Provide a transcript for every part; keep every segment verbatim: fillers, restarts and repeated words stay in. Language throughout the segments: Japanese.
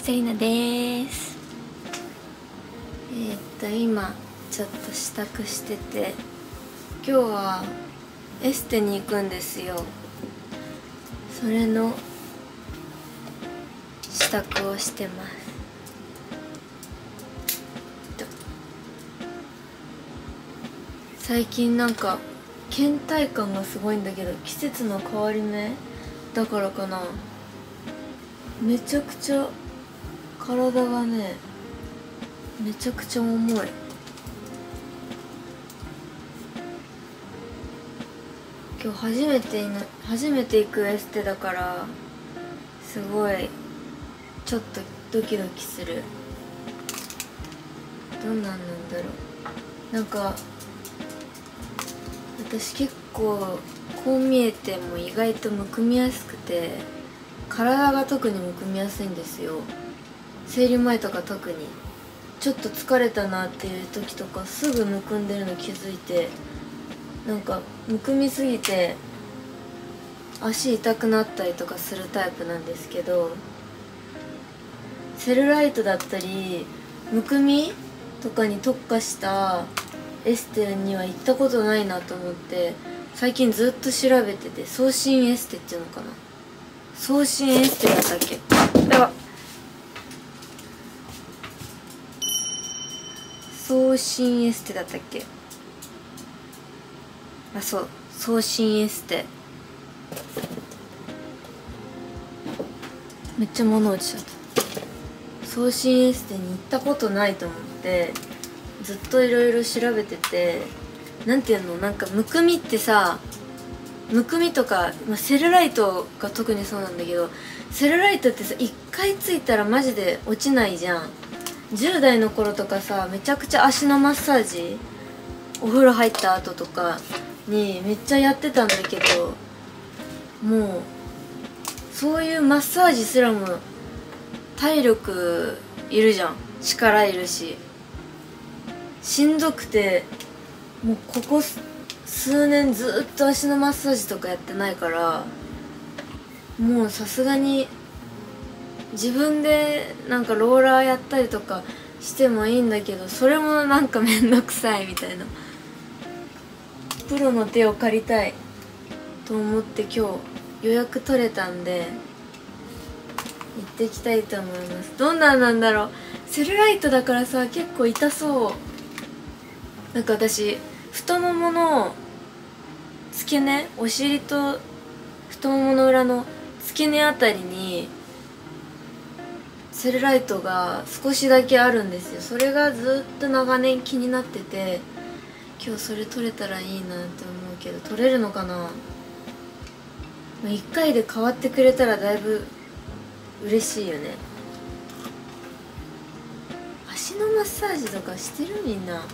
セリナです。えー、っと今ちょっと支度してて、今日はエステに行くんですよ。それの支度をしてます。最近なんか倦怠感がすごいんだけど、季節の変わり目だからかな、めちゃくちゃ体がね、めちゃくちゃ重い。今日初めて初めて行くエステだから、すごいちょっとドキドキする。どんなんなんだろう。なんか私結構こう見えても意外とむくみやすくて、体が特にむくみやすいんですよ。生理前とか特にちょっと疲れたなっていう時とかすぐむくんでるの気づいて、なんかむくみすぎて足痛くなったりとかするタイプなんですけど、セルライトだったりむくみとかに特化したエステには行ったことないなと思って、最近ずっと調べてて、送信エステっていうのかな、送信エステだったっけ。やばっ、送信エステだったっけ。あ、そう、送信エステ。めっちゃ物落ちちゃった。送信エステに行ったことないと思って、ずっといろいろ調べてて、なんていうの、なんかむくみってさ、むくみとか、まあ、セルライトが特にそうなんだけど、セルライトってさ、一回ついたらマジで落ちないじゃん。じゅう代の頃とかさ、めちゃくちゃ足のマッサージ、お風呂入った後とかにめっちゃやってたんだけど、もうそういうマッサージすらも体力いるじゃん、力いるし、しんどくて、もうここ数年ずっと足のマッサージとかやってないから、もうさすがに自分でなんかローラーやったりとかしてもいいんだけど、それもなんかめんどくさいみたいな。プロの手を借りたいと思って今日予約取れたんで行ってきたいと思います。どんなんなんだろう。セルライトだからさ、結構痛そう。なんか私太ももの付け根、お尻と太ももの裏の付け根あたりにセルライトが少しだけあるんですよ。それがずっと長年気になってて、今日それ取れたらいいなって思うけど、取れるのかな。いっかいで変わってくれたらだいぶ嬉しいよね。足のマッサージとかしてるみんな。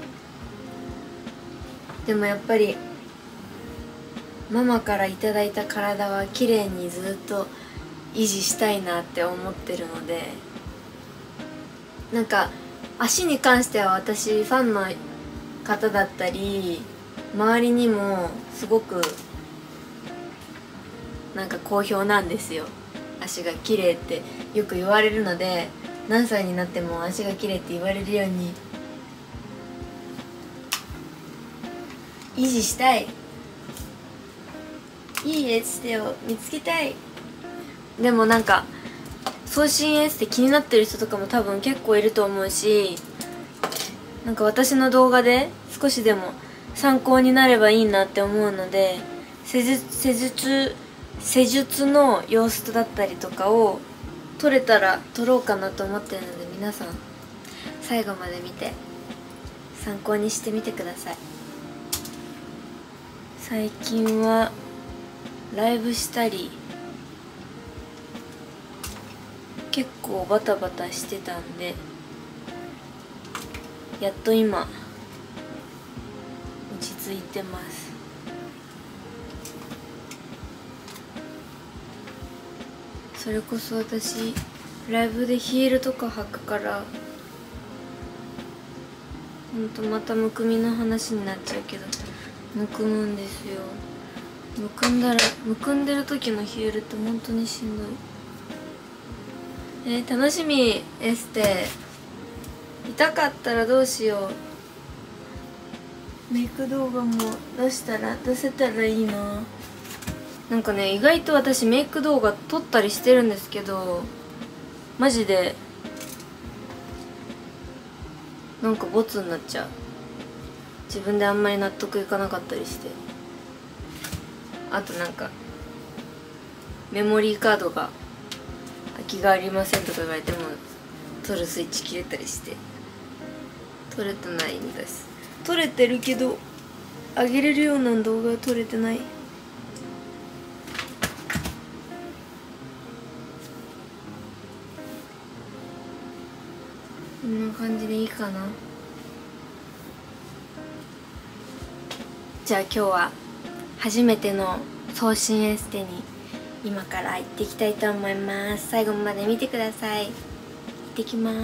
でもやっぱりママからいただいた体は綺麗にずっと維持したいなって思ってるので、なんか足に関しては私ファンの方だったり周りにもすごくなんか好評なんですよ。足が綺麗ってよく言われるので、何歳になっても足が綺麗って言われるように維持したい。いいエステを見つけたい。でもなんか送信エステ気になってる人とかも多分結構いると思うし、なんか私の動画で少しでも参考になればいいなって思うので、施術施術施術の様子だったりとかを撮れたら撮ろうかなと思ってるので、皆さん最後まで見て参考にしてみてください。最近はライブしたり結構バタバタしてたんで、やっと今落ち着いてます。それこそ私ライブでヒールとか履くから、ほんとまたむくみの話になっちゃうけど、むくむんですよ。むくんだらむくんでる時のヒールって本当にしんどい。 えー、楽しみ。エステ痛かったらどうしよう。メイク動画も出したら出せたらいいな。なんかね、意外と私メイク動画撮ったりしてるんですけど、マジでなんかボツになっちゃう。自分であんまり納得いかなかったりして。あとなんかメモリーカードが空きがありませんとか言われても取るスイッチ切れたりして取れてないんです。取れてるけど上げれるような動画は撮れてない。こんな感じでいいかな。じゃあ今日は初めての送信エステに今から行ってきたいと思います。最後まで見てください。行ってきます。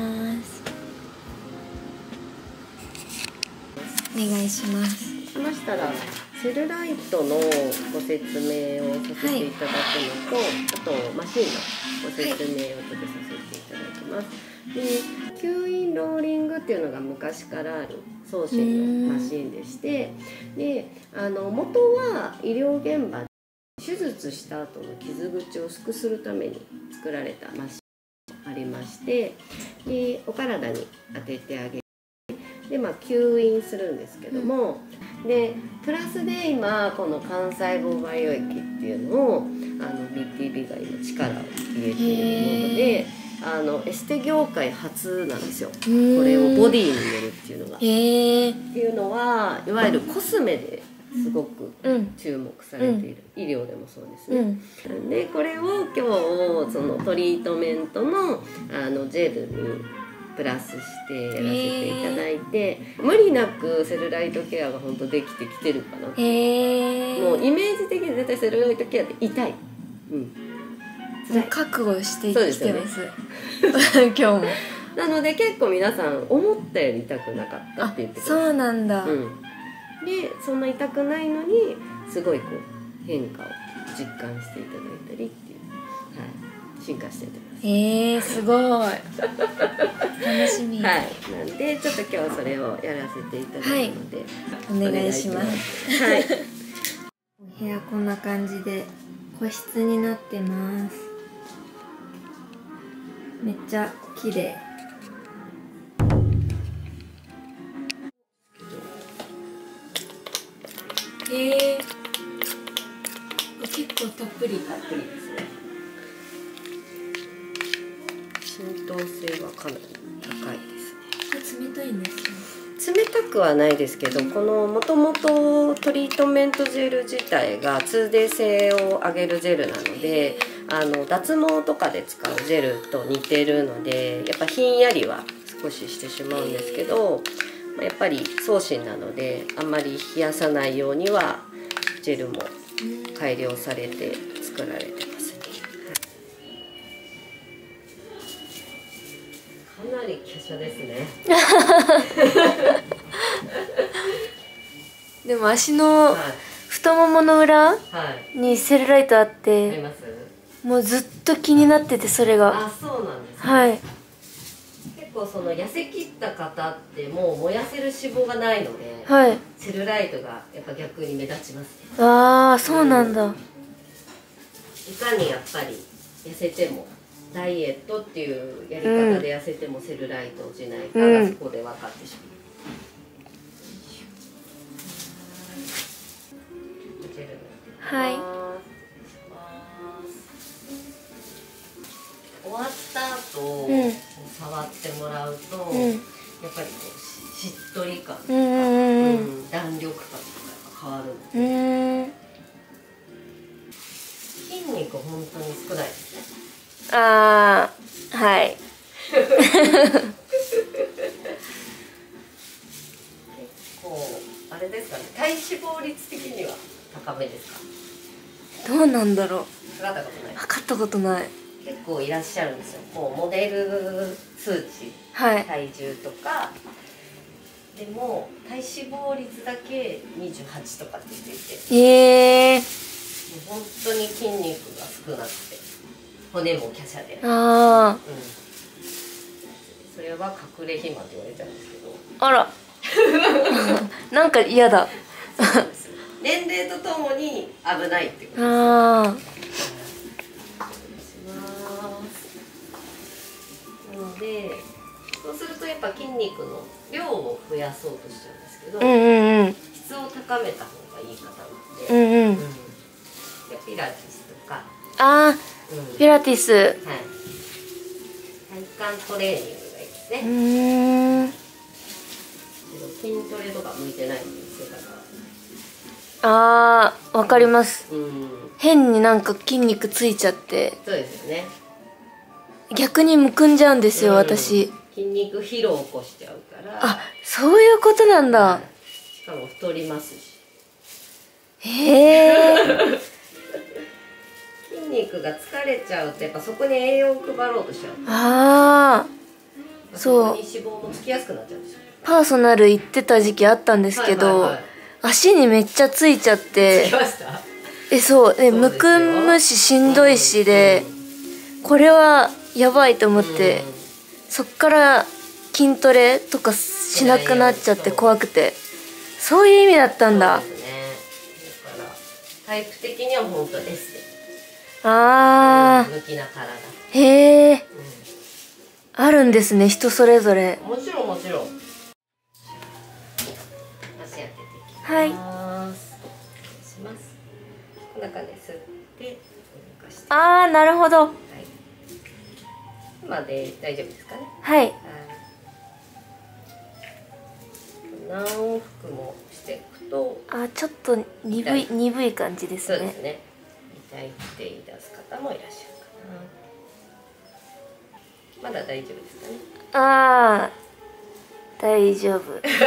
お願いします。 しましたらセルライトのご説明をさせていただくのと、はい、あとマシンのご説明をちょっとさせていただきます。で、吸引ローリングっていうのが昔からある送信のマシンでして、で、あの元は医療現場で手術した後の傷口を薄くするために作られたマシンがありまして、でお体に当ててあげる。で、まあ、吸引するんですけども、うん、でプラスで今この幹細胞培養液っていうのをあの ビーティービー が今力を入れているもので、あのエステ業界初なんですよ。これをボディに入れるっていうのが。っていうのはいわゆるコスメですごく注目されている、うん、医療でもそうですね。うん、でこれを今日そのトリートメントのあのジェルにプラスしてやらせていただいて、無理なくセルライトケアが本当できてきてるかな。へもうイメージ的に絶対セルライトケアって痛い、うん、 辛い覚悟してきてます、ね、今日も。 なので結構皆さん思ったより痛くなかったって言ってください。 そうなんだ、うん、 でそんな痛くないのにすごいこう変化を実感していただいたりっていう、はい、進化していってます。 えー、すごい楽しみ。 はい、なんでちょっと今日はそれをやらせていただくので、 はい、お願いします。はい。お部屋こんな感じで個室になってます。めっちゃ綺麗。えー、結構たっぷりたっぷりですね。浸透性はかなり高いですね。 冷たいんですか？冷たくはないですけど、このもともとトリートメントジェル自体が ツーディー 性を上げるジェルなので、あの脱毛とかで使うジェルと似てるので、やっぱひんやりは少ししてしまうんですけど、やっぱり送信なのであんまり冷やさないようにはジェルも改良されて作られてますね。かなり華奢ですね。 でも足の太ももの裏にセルライトあって、はい、もうずっと気になってて、それが。 あ、そうなんですね。 はい。 結構その痩せ切った方ってもう燃やせる脂肪がないので、 はい、 セルライトがやっぱ逆に目立ちますね。 ああ、そうなんだ。 いかにやっぱり痩せてもダイエットっていうやり方で痩せてもセルライト落ちないかがそこで分かってしまう。 はい。 終わった後、うん、触ってもらうと、うん、やっぱりこうしっとり感とか、うん、弾力感とかが変わるので、筋肉本当に少ないですね。 ああ、はい。 結構あれですかね、体脂肪率的には高めですか？ どうなんだろう。 測ったことない。 測ったことない。 結構いらっしゃるんですよ。もうモデル数値、はい、体重とかでも体脂肪率だけにじゅうはちとかって言っていて、 えー、 もう本当に筋肉が少なくて、 骨も華奢で、 ああ、 うん、それは隠れ肥満って言われちゃうんですけど、 あらなんか嫌だそうです年齢とともに危ないってことです。 ああ、 なのでそうするとやっぱ筋肉の量を増やそうとしちゃうんですけど、 うんうんうん、 質を高めた方がいい方なので、 うんうん、 でピラティスとか、 ああ、 うん、 ピラティス、 はい、体幹トレーニングがいいですね。 うーん、 筋トレとか向いてないんですよだから。 ああ、わかります、 うん、 変になんか筋肉ついちゃってそうですよね。 逆にむくんじゃうんですよ、 うん、 私。 筋肉疲労を起こしちゃうから。 あ、そういうことなんだ、 はい、しかも太りますし。 へえ筋肉が疲れちゃうとやっぱそこに栄養を配ろうとしちゃう。 ああ、そう、 そこに脂肪もつきやすくなっちゃうんですよ。 パーソナル行ってた時期あったんですけど、 はいはいはい、 足にめっちゃついちゃってつきました。 え、そうで、むくむししんどいしで、これはやばいと思って、そっから筋トレとかしなくなっちゃって怖くて、そういう意味だったんだ。 そうですね。だからタイプ的には本当エステ、 あ向きな体。 へえ、あるんですね、人それぞれ。 もちろんもちろん。足当てていきます。 はい。 します。こんな感じで吸って動かして。 ああ、なるほど。 はい。今で大丈夫ですかね。 はい。 何往復もしていくと、 あ、ちょっと鈍い鈍い感じですね。 そうですね。痛いって言い出す方もいらっしゃるかな。まだ大丈夫ですかね。 ああ、大丈夫。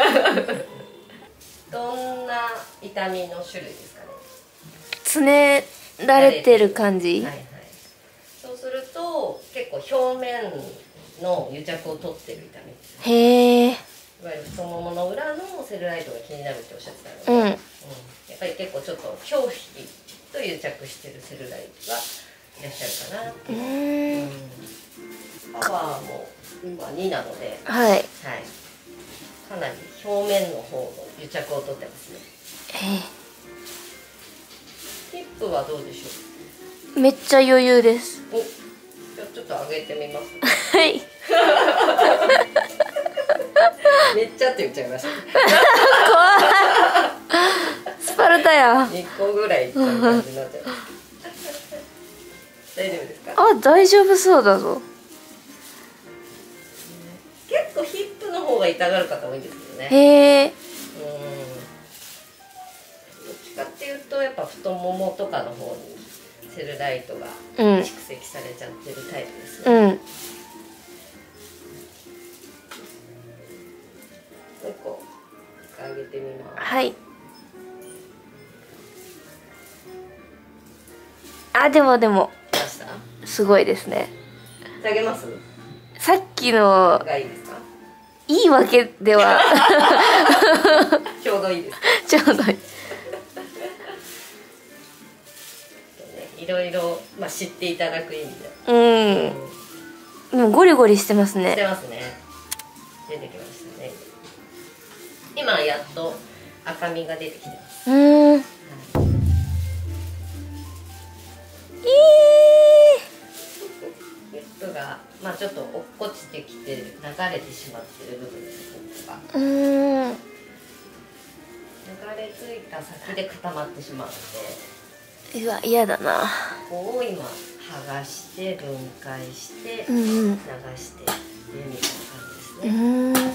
どんな痛みの種類ですかね。 つねられてる感じ。 はいはい。そうすると結構表面の癒着を取ってる痛みです。 へえ。 いわゆる太ももの裏のセルライトが気になるっておっしゃってたので、うん、やっぱり結構ちょっと表皮と癒着してるセルライトがいらっしゃるかなっていう。うん、パワーも今になので、 はい、はい、 かなり表面の方の癒着を取ってますね。ヒップはどうでしょう。めっちゃ余裕です。 お、じゃあちょっと上げてみます。 はい。 めっちゃって言っちゃいました。 怖い。スパルタや。 にこぐらいいっちゃう感じになっちゃう。大丈夫ですか？ あ、大丈夫そうだぞ。 結構ヒップの方が痛がる方多いんですけどね。 へえ。 うん。どっちかっていうとやっぱ太ももとかの方にセルライトが蓄積されちゃってるタイプですね。 うん。 もう一個上げてみます。 はい。あ、でもでも出した？ すごいですね。 下げます？ さっきのがいいですか？ いいわけではちょうどいいですか？ ちょうどいい。 いろいろ、まあ、知っていただく意味で。 うん。でもゴリゴリしてますね。 してますね。出てきましたね。今やっと赤みが出てきてます。 うん。はい、 ヒップが、まあ、ちょっと落っこちてきて流れてしまってる部分ですね。 うん。 流れ着いた先で固まってしまうので。うわ、嫌だな。 ここを今剥がして分解して流して、 うんうん、 みたいな感じですね。 うん。は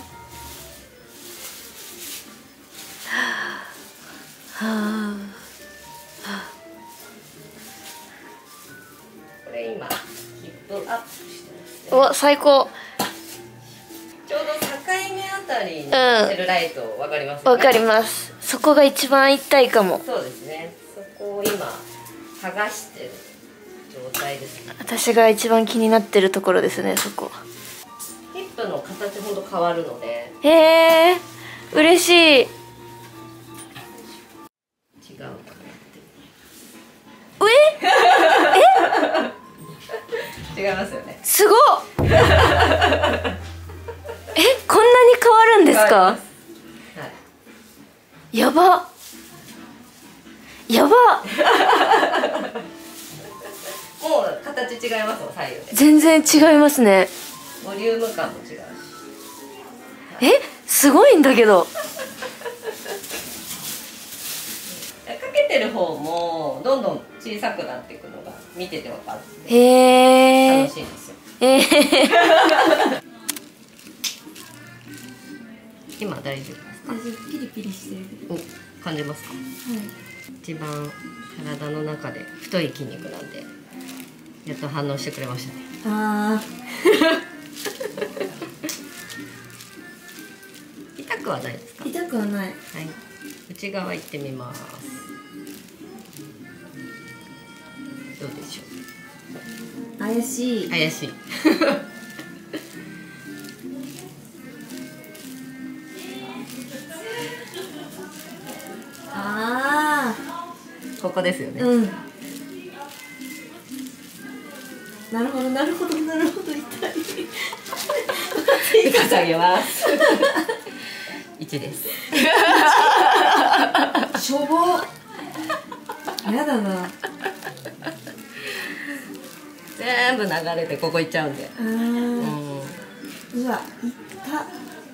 あ。 これ今ヒップアップしてますね。 お、最高。 ちょうど境目あたりのセルライトわかりますか？ わかります。そこが一番痛いかも。 そうですね。そこを今剥がしてる状態ですね。 私が一番気になってるところですね、そこ。 ヒップの形ほんと変わるので。 へえ、嬉しい。 違うかなって。 え？え？ 違いますよね。 すごっえ、こんなに変わるんですか？ はい、 やばやばもう形違いますもん、左右で。 全然違いますね。 ボリューム感も違うし、 え、すごいんだけど。 かけてる方もどんどん小さくなっていくのが見てて分かるんで、 へー、 楽しいんですよ。 えー今大丈夫ですか？ 大丈夫、ピリピリしてる。 お、感じますか？ はい。 一番体の中で太い筋肉なんで、やっと反応してくれましたね。 あ痛くはないですか？ ー、痛くはない。 はい、内側行ってみます。どうでしょう？ 怪しい。 怪しい。 あここですよね。 ー、うん。なるほど、なるほど、なるほど、痛い。 下げます。一です。 しょぼ。やだな。 全部流れてここ行っちゃうんで。 あー、 うん。 うわ、いった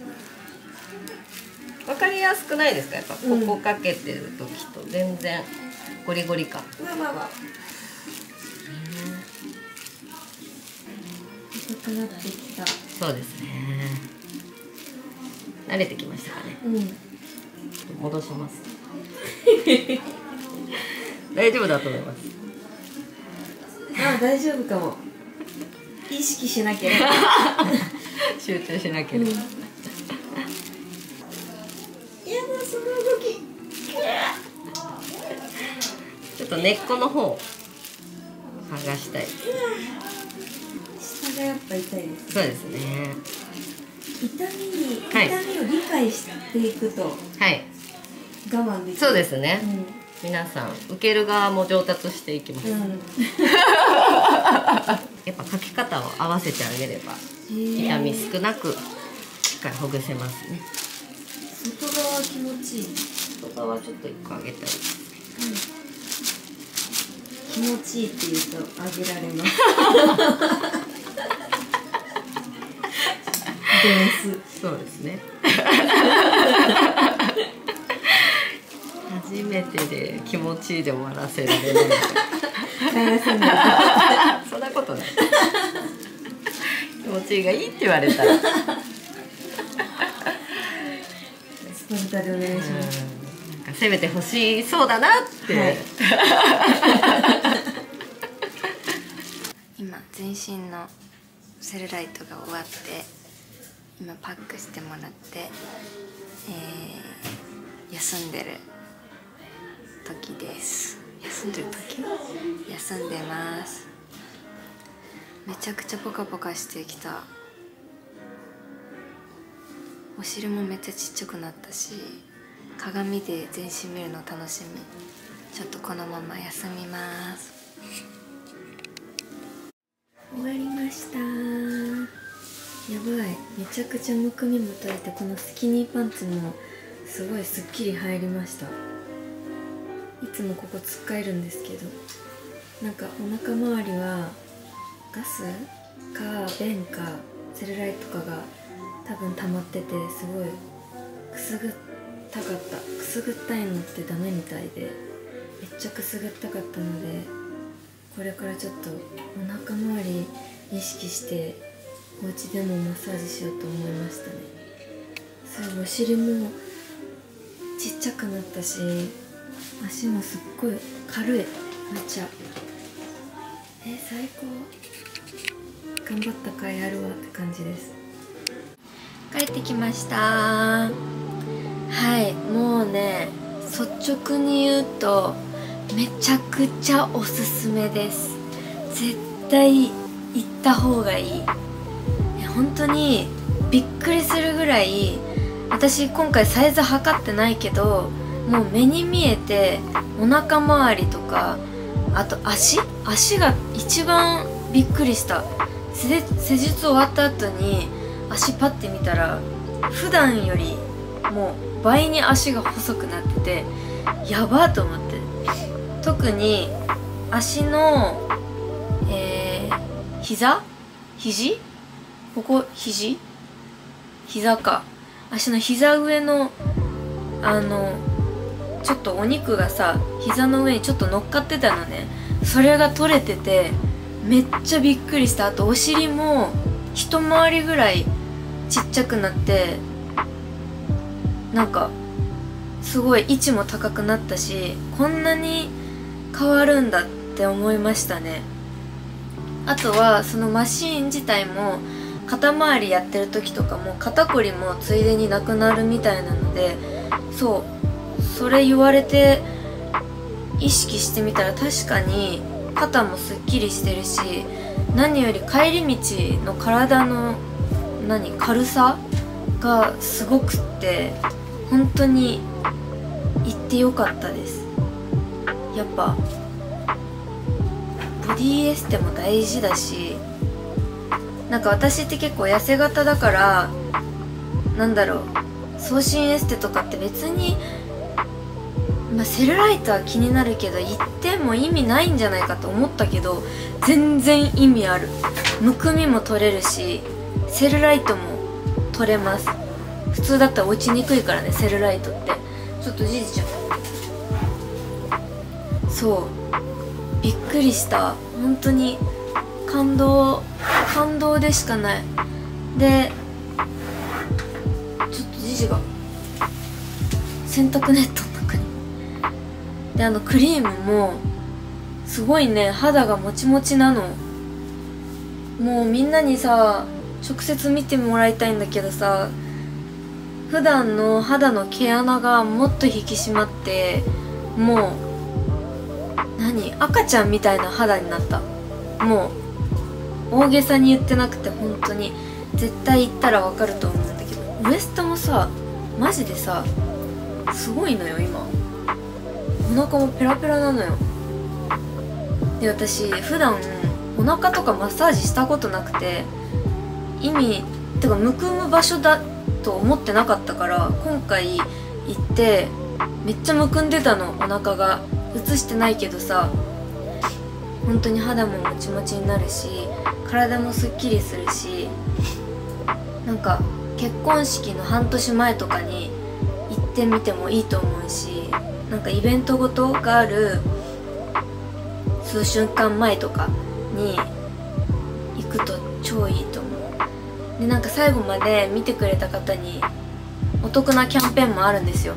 わかりやすくないですか？やっぱこうんこかけてる時と全然ゴリゴリ感。 うわわわ。痛くなってきた。 そうですね。慣れてきましたかね。 うん。 戻します。大丈夫だと思います。 あ、大丈夫かも。意識しなければ。 集中しなければ。 うん、やだ、その動き。 ちょっと根っこの方を剥がしたい。 下がやっぱ痛いです。 そうですね。 痛みに、 はい痛みを理解していくとはい。 我慢できる。 そうですね。 うん皆さん受ける側も上達していきます。 うん、 やっぱ書き方を合わせてあげれば痛み少なくしっかりほぐせますね。 外側気持ちいい。 外側ちょっと一個上げたい。 気持ちいいって言うと上げられます。ベース。 そうですね。初めてで気持ちいいで終わらせられない。 帰らせない。 そんなことない。気持ちいいがいいって言われたら。 スパルタでお願いします。 なんか攻めてほしそうだなって。 はい、 今全身のセルライトが終わって今パックしてもらって、えー、休んでる時です。休んでる時？休んでます。めちゃくちゃポカポカしてきた。お尻もめっちゃちっちゃくなったし、鏡で全身見るの楽しみ。ちょっとこのまま休みます。 終わりました。やばい、めちゃくちゃむくみも取れて、このスキニーパンツもすごいすっきり入りました。いつもここつっかえるんですけど、なんかお腹周りはガスか便かセルライトかが多分溜まってて、すごいくすぐったかった。くすぐったいのってダメみたいで、めっちゃくすぐったかったので、これからちょっとお腹周り意識してお家でもマッサージしようと思いましたね。そう、お尻もちっちゃくなったし、足もすっごい軽い。めっちゃえー、最高。頑張った甲斐あるわって感じです。 帰ってきました。はい、もうね、率直に言うとめちゃくちゃおすすめです。絶対行った方がいい。本当にびっくりするぐらい、私今回サイズ測ってないけど、もう目に見えてお腹周りとか、あと足足が一番びっくりした。施施術終わった後に足パッて見たら普段よりもう倍に足が細くなってて、やばーと思って。特に足のえー、膝肘ここ肘膝か、足の膝上のあのちょっとお肉がさ膝の上にちょっと乗っかってたのね。それが取れててめっちゃびっくりした。あとお尻も一回りぐらいちっちゃくなって、なんかすごい位置も高くなったし、こんなに変わるんだって思いましたね。あとはそのマシーン自体も肩周りやってる時とかも肩こりもついでになくなるみたいなので、そうそれ言われて意識してみたら確かに肩もすっきりしてるし、何より帰り道の体の何軽さがすごくって、本当に行ってよかったです。やっぱボディエステも大事だし、なんか私って結構痩せ型だから、なんだろう、送信エステとかって別に、まあ、セルライトは気になるけど行っても意味ないんじゃないかと思ったけど、全然意味ある。むくみも取れるしセルライトも取れます。普通だったら落ちにくいからね、セルライトって。ちょっとじいちゃん、そうびっくりした。本当に感動感動でしかない。でちょっとじじが洗濯ネットの中にで、あのクリームもすごいね、肌がもちもちなの。もうみんなにさ直接見てもらいたいんだけどさ、普段の肌の毛穴がもっと引き締まって、もう何赤ちゃんみたいな肌になった。もう大げさに言ってなくて、本当に絶対言ったらわかると思うんだけど、ウエストもさマジでさすごいのよ今。お腹もペラペラなのよ。で私普段お腹とかマッサージしたことなくて、意味てかむくむ場所だと思ってなかったから、今回行ってめっちゃむくんでたの、お腹が。映してないけどさ、本当に肌ももちもちになるし体もすっきりするし、なんか結婚式の半年前とかに行ってみてもいいと思うし、なんかイベントごとがある数週間前とかに行くと超いいと思う。でなんか最後まで見てくれた方にお得なキャンペーンもあるんですよ。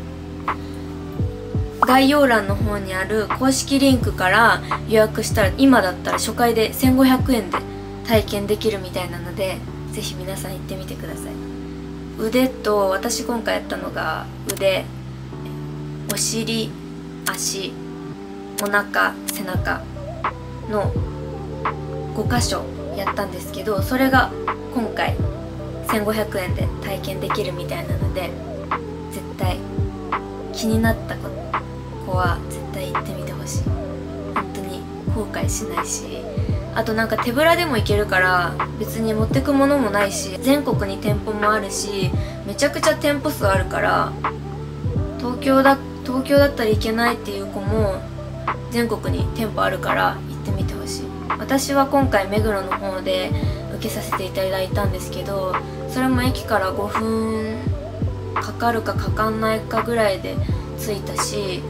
概要欄の方にある公式リンクから予約したら、今だったら初回でせんごひゃくえんで体験できるみたいなので、ぜひ皆さん行ってみてください。腕と、私今回やったのが腕、お尻、足、お腹、背中のごかしょやったんですけど、それが今回せんごひゃくえんで体験できるみたいなので、絶対気になった子は絶対行ってみてほしい。本当に後悔しないし、あとなんか手ぶらでも行けるから別に持ってくものもないし、全国に店舗もあるし、めちゃくちゃ店舗数あるから、東京だ東京だったら行けないっていう子も全国に店舗あるから行ってみてほしい。私は今回目黒の方で受けさせていただいたんですけど、それも駅からごふんかかるかかかんないかぐらいで着いたし、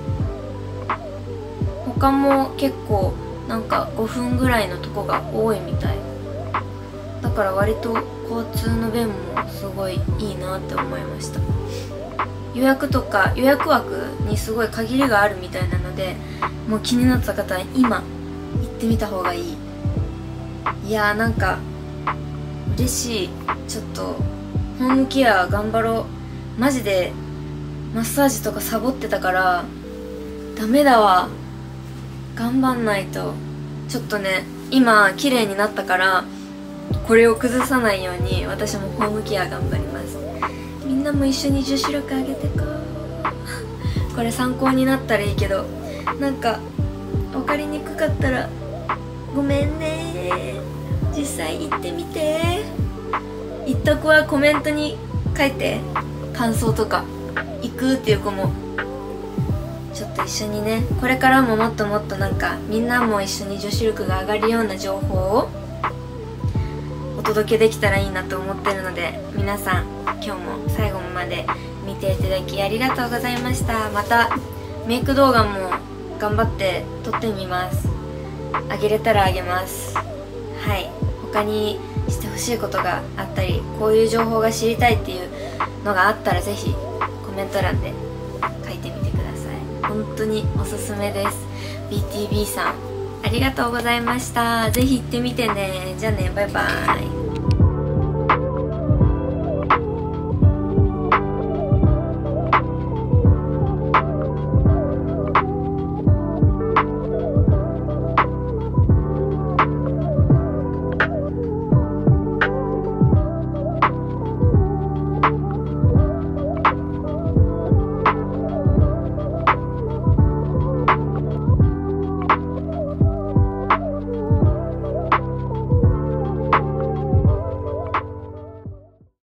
他も結構なんかごふんぐらいのとこが多いみたいだから、割と交通の便もすごいいいなって思いました。予約とか予約枠にすごい限りがあるみたいなので、もう気になった方は今行ってみた方がいい。いやーなんか嬉しい。ちょっとホームケア頑張ろう。マジでマッサージとかサボってたからダメだわ、頑張んないと。ちょっとね今綺麗になったから、これを崩さないように私もホームケア頑張ります。みんなも一緒に女子力上げてこう。これ参考になったらいいけど、なんか分かりにくかったらごめんね実際行ってみて。行った子はコメントに書いて、感想とか。行くっていう子もちょっと一緒にね、これからももっともっとなんかみんなも一緒に女子力が上がるような情報をお届けできたらいいなと思ってるので、皆さん今日も最後まで見ていただきありがとうございました。またメイク動画も頑張って撮ってみます。あげれたらあげます。はい、他にしてほしいことがあったり、こういう情報が知りたいっていうのがあったらぜひコメント欄で書いてみてください。本当におすすめです。 ビーティービー さんありがとうございました。ぜひ行ってみてね。じゃあね、バイバイ。